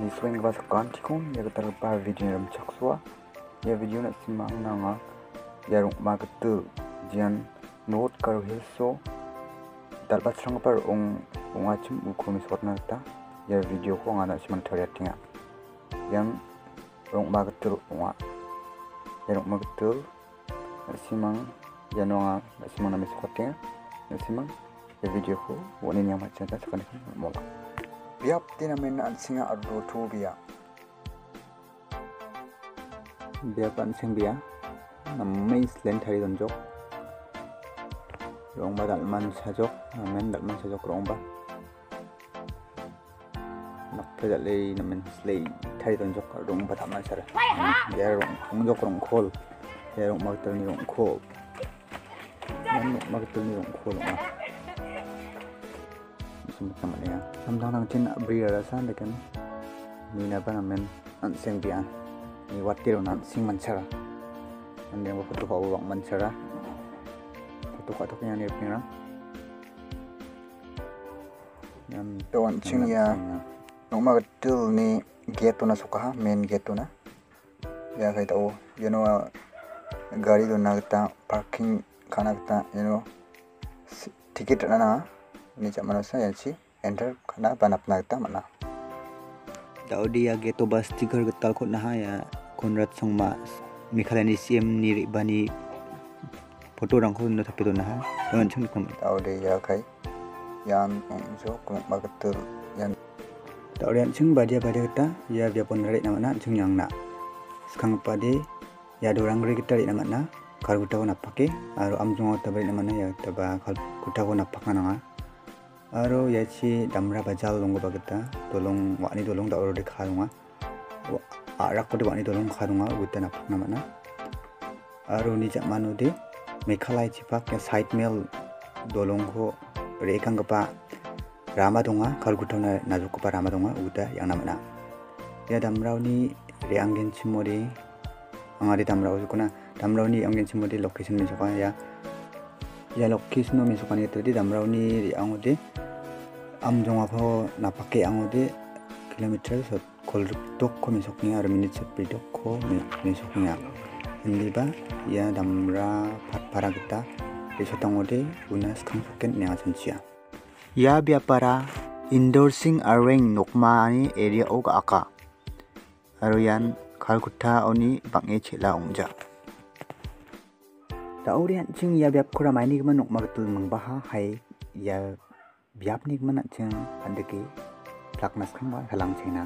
Swing ba sekan tikun ya kita lepas video dalam caksua ya video nak simak nanga ya rong ma ketu jian note karo hiso dalbat serang par ong acim ukur miswat nata ya video ko ngana siman thariat tinga yang rong ma ketu onga ya rong ma ketu simang ya nonga simang na miswat tinga simang ya video ko woni yang macam ta sekan mola biap tina mena singa ardo tu biap an sing bia namai slen thari donjok rong ba dalman sajok men dalman sajok rong ba nak pedale namen slay thari donjok rong ba tamman sara ya rong jok rong khol ya rong magtal ni rong khol men magtal ni rong khol ma sama ya samdang tin bri rasa dekan ni na ba namen an sing bia ni watir nan sing manchara ande ba foto ko wang manchara foto ko nya ni pingra yan don ching ya noma gatul ni gate na suka main gate na ya kai tau you know gari do nagta parking kana ta you know ticket na ni zaman saya sih enter karena panap nagta mana tau dia geto bus stiker getal kot nah ya konrad songma mikhalani sim ni bani foto rang ko no tapi do nah don chung kom tau dia kai yan jo ko magatur yan tau yan chung badia ta ya dia pon rek nama na chung yang na skang pade ya dorang rek kita nama na kar guta ko napake aro amjong ta bari nama na ya taba kal guta ko napakana aro yachi damra bajal longo bagata tolong wani tolong da oro de kharunga arak ko de wani tolong kharunga gutana phakna mana aro ni jamanu de mekhalai chipak ya side mail dolong ko rekang gapa rama donga kalgutana najuk pa rama donga uda yang namana ya damrau ni reanggen chimori angari damrau jukuna damrau ni anggen chimori location mi joka ya location no mi joka ni todi damrau ni reangode amjong apa napake angode kilometer so kolruk ko misoknya ar minit set pidok ko misoknya indiba ya damra para kita besotangode unas kang soken nya sanchia ya biapara endorsing arrang nokma ani area ok aka aroyan kalkuta oni bange chela ongja daurian ching ya biap kora maini gman nokma betul mangbaha hai ya biap ni mana ceng andeki plaknas khangwa halang chena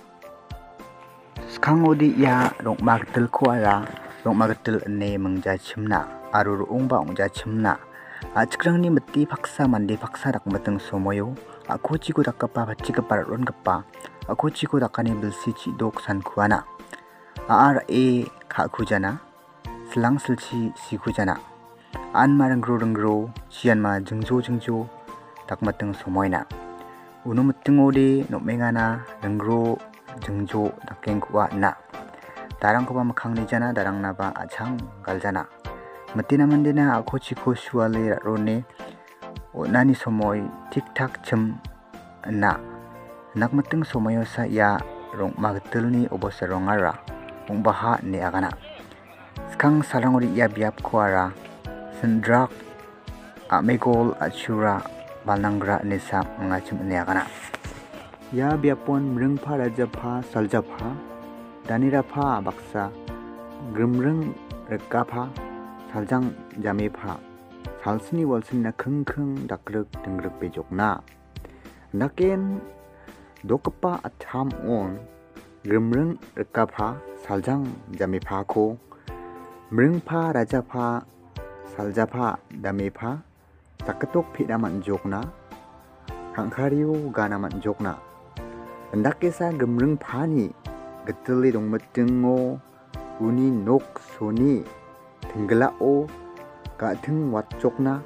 skang odi ya rong magtel ko ara rong magtel ne mangja chimna aru rong ba ongja chimna achkrang ni mati paksa mande paksa dak mateng somoyo aku chiku dakapa bachika paron gapa aku chiku dakani bilsi chi dok san khuana ar e kha khujana slang silchi si khujana an marang gro chian ma jingjo tak mateng somoyna uno mateng ode no mengana rengro jengjo takeng kuwa na darang ko ba makhang ni jana darang na ba achang galjana matina mandena ako chiko shuale rone onani somoy tik tak chem na nak mateng somoyo sa ya rong magtel ni obosa rongara ong baha ni agana skang sarang ori ya biap kwara sendrak amegol achura balnangra nisa ngachim niagana ya biapon mrengpha rajapha saljapha danirapha baksa grimreng rekapha saljang jamepha salsini walsinna khengkheng dakrek dengrek bejokna naken dokpa atham on grimreng rekapha saljang jamepha ko mrengpha rajapha saljapha damepha taketok pidaman jokna hangkariu ganaman jokna ndakesa gemreng phani geteli dong metengo uni nok soni tenggelao ka theng wat jokna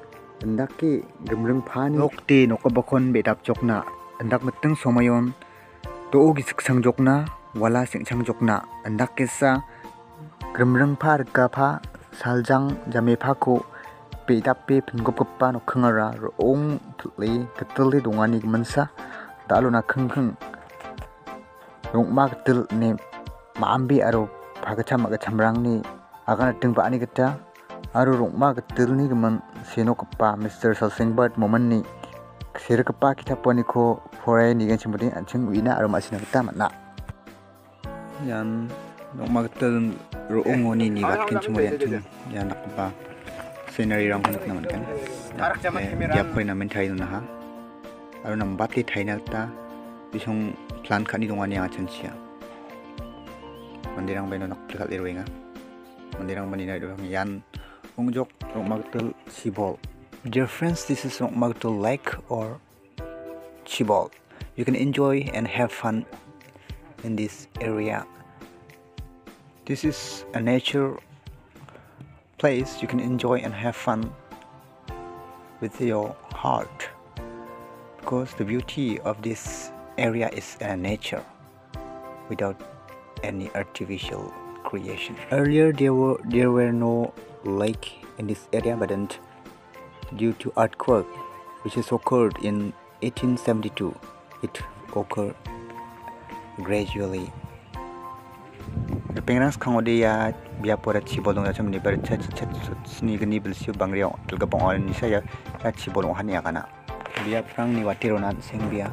ndake gemreng phani nokte nokabakon bedap jokna ndak meteng somayon to gi siksang jokna wala singchang jokna ndakesa gemreng phar ka pha saljang jamepha ko pedape penggop-gopa no khangara rong pli keteli dongani mansa dalo na khengkheng rongma getel ni maambi aro phagacham chamrangni agana tingpa ani gita aro rongma getel ni gemang senokpa Mr. Salsengbert momenni serkapa kitaponiko forai nigan chimudi anching wina aro masina gita manna yan rongma getel roongoni ni batkin chimudi anching yan nakpa scenery rang hanap naman kan ya poi na mentai na ha aro nambat li thaina ta bisong plan khani dongani anga chanchia mandirang baino nak plikat lirwenga mandirang bani nai dong yan ongjok rongma getel Chibol. Dear friends, this is rongma getel lake or Chibol. You can enjoy and have fun in this area. This is a nature place you can enjoy and have fun with your heart, because the beauty of this area is nature without any artificial creation. Earlier there were no lake in this area, but then due to earthquake which has occurred in 1872, it occurred gradually. Pengrang khangode ya biapora Chibol dong chamni bar cha sni gni bilsiu bangriao telga bong ni saya ya Chibol hania kana biaprang ni watironan sengbia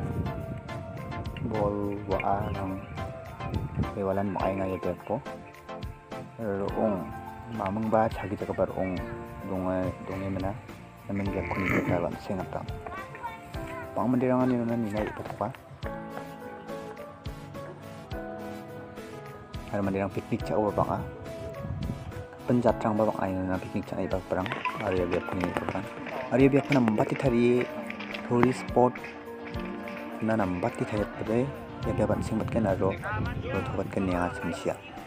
bol wa nang bewalan mo ay nga yepo roong mamang ba chagi jaga bar ong dongai mana namen ya kuni dalam sengata bang mendirangan ni nana ni nai ipatukwa ada mandirang piknik ca uwa bang penjatrang babang ay nana piknik ca ibak perang area biak kuni perang area biak kana mbati thari tourist spot na mbati thari pade ya dapat singbat kan aro thobat kan ya chamsia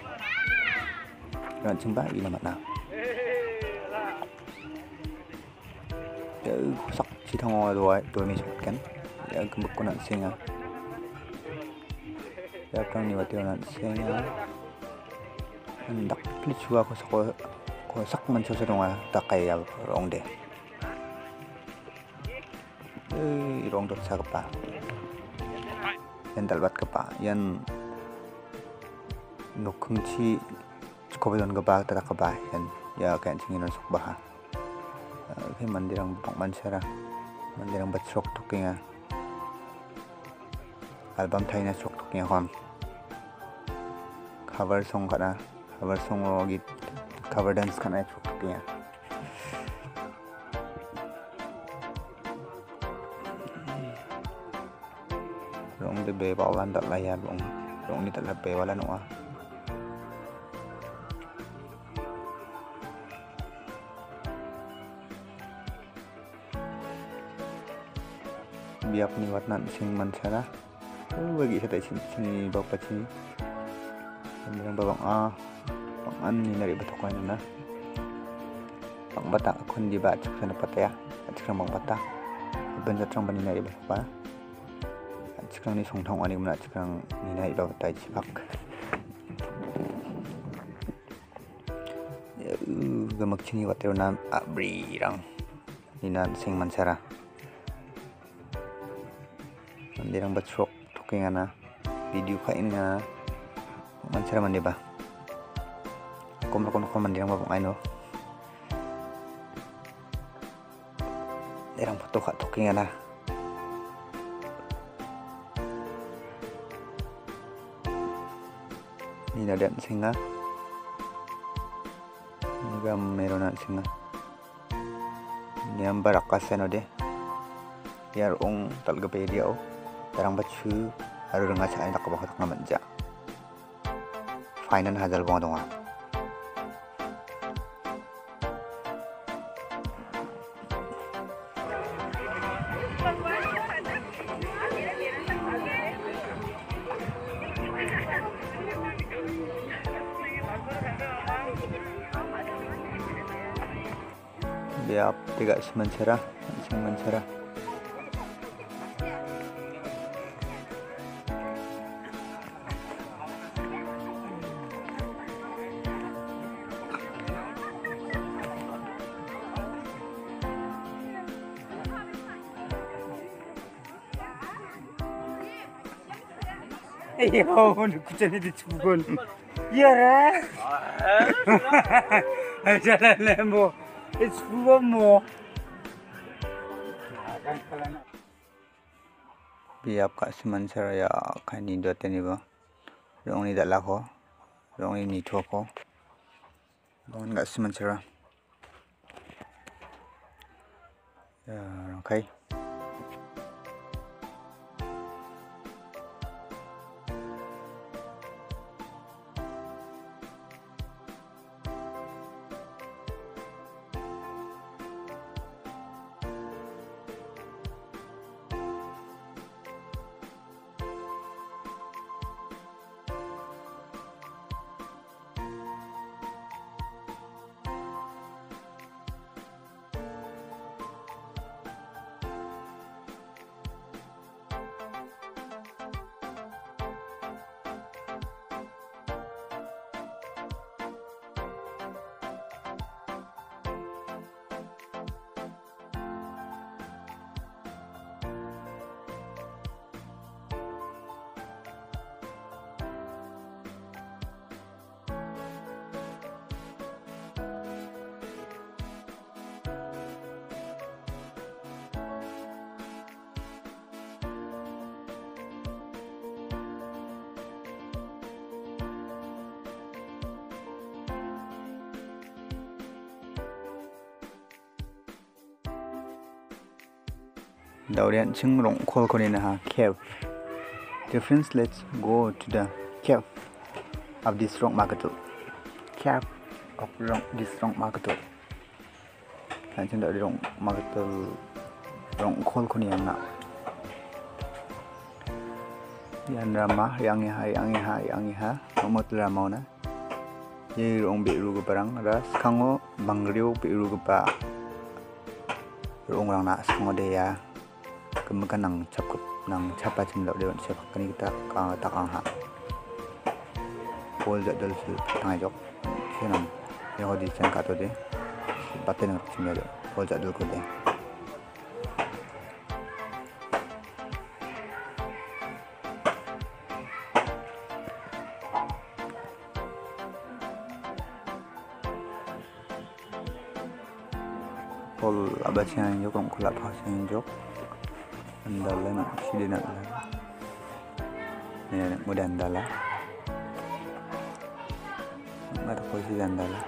ran chimba ina matna sak chithango do mi kan ya gembuk kuna singa ya prang ni wati na singa ndak plichua ko sak man so donga takai ya rongde rong dot sakpa yan dalbat kapa yan nokungchi kobedon gaba tara kaba yan ya kan singin sukbaha ke mandirang bang mansara mandirang batsok tokinga album thaina sok tokinga kon cover song kana cover song git cover dance kana sok tokinga rong de be bawalan tak layan rong ni tak lepe wala noa biap ni watnan sing mansara bagi saya sini bapak sini bilang babang bang an ni dari betokan na bang bata akun di ba cak sana pataya cak bang bata benjatrang bani nari bapak cikrang ni songthong ani muna cikrang ni nai ba tai chipak gamak chini water nan abri rang ni nan sing mansara mandirang batsok toking ana video kain nga mansara mandi ba kom mandirang babang aino derang foto ka toking ana ni nadan singa gam meron singa niam barakasan ode yar ong talga pe dia o tarang bachu aru renga cha nak ba khatang manja final hazal bong donga biap tiga sementara Yo, kucing itu cukun. Iya lah. Jalan lembo. It's mo. Biar kat sementara ya kan ni dua tani ba. Rong ni dah lako. Rong ni tu ko. Rong kat sementara. Ya, okay. Daurian Chingrong Kolkonina cave. Dear friends, let's go to the cave of this rock market. Cave of this rock market. Nanti dari rock market rock Kolkonina nak. Yang ramah, yang iha, nomor ramah na. Ye rock biru ke barang, ras kango bangriu biru ke pa. Rock orang nak kango dia. Kemudian nang cap nang capa cemlok dia siapa kini kita tak angha. Pol jadul si tengah jok. Senang. Yang di sana kata dia. Batin nang cemlok dia. Pol jadul ko dia. Pol abasnya jok orang kulap pasnya jok. Andala nak sini nak lah. Ni mudah andala. Mata posisi andala.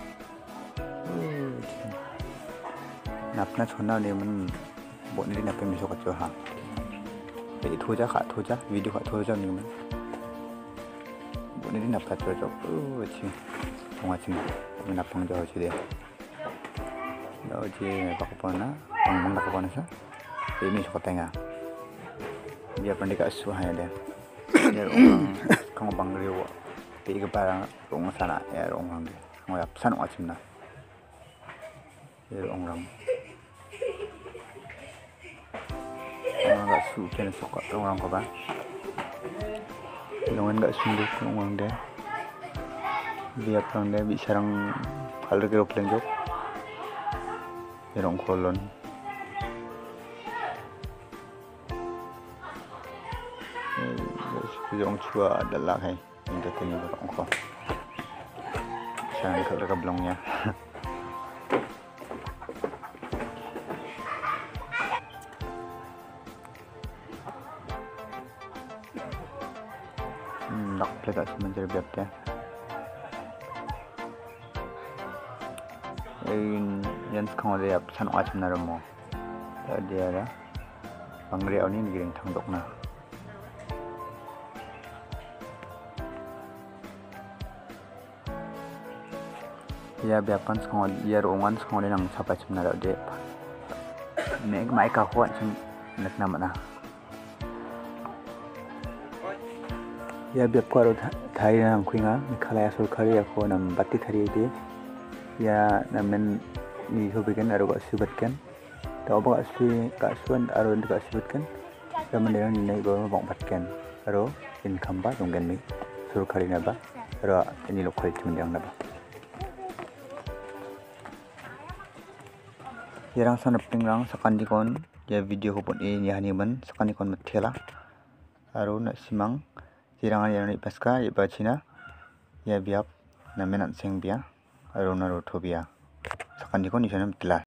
Napna chona ni man buat ni napa misal kacau ha. Jadi thoja video kat thoja ni man. Buat ni napa kacau jok. Cing. Tengah cing. Napang jauh je dia. Jauh je pakupana. Pangmang pakupana sa. Ini suka tengah. Dia pendekat suahnya dia. Dia orang kau bangriu. Tiga barang orang sana ya orang dia. Orang sana macam mana? Dia orang agak suka ni suka orang kau bah. Orang agak sunduk orang dia. Dia orang dia bicara hal kerja pelanjut. Dia orang kolon. Orang cua adalah hai untuk ini orang kau. Jangan kalau belongnya. Nak pelak semenjak biarnya. Yang sekarang dia pesan macam mana mo? Dia ada bangriau ni negeri tangdok na. Ya biarpun sekolah dia rongan sekolah dia nang siapa cuma nak dia. Mek mai kau kuat cuma nak nama na. Ya biarpun thari nang kuinga Meghalaya सरकारी aku nam bati thari dia. Ya namen ni hobikan aru kat subatkan. Tahu apa kat suan aru kat subatkan. Zaman dia ni naik bawa bang batkan. Aru income ba donggan mi सरकारी naba. Aru ini lokal cuma yang naba. Yang sana pengrang sakandikon ya video ko pun ini hani man sakandikon matela aru nak simang Jirangan yang ipaska iba Cina ya biap namen anseng bia arona rotho bia sakandiko ni sana mitla.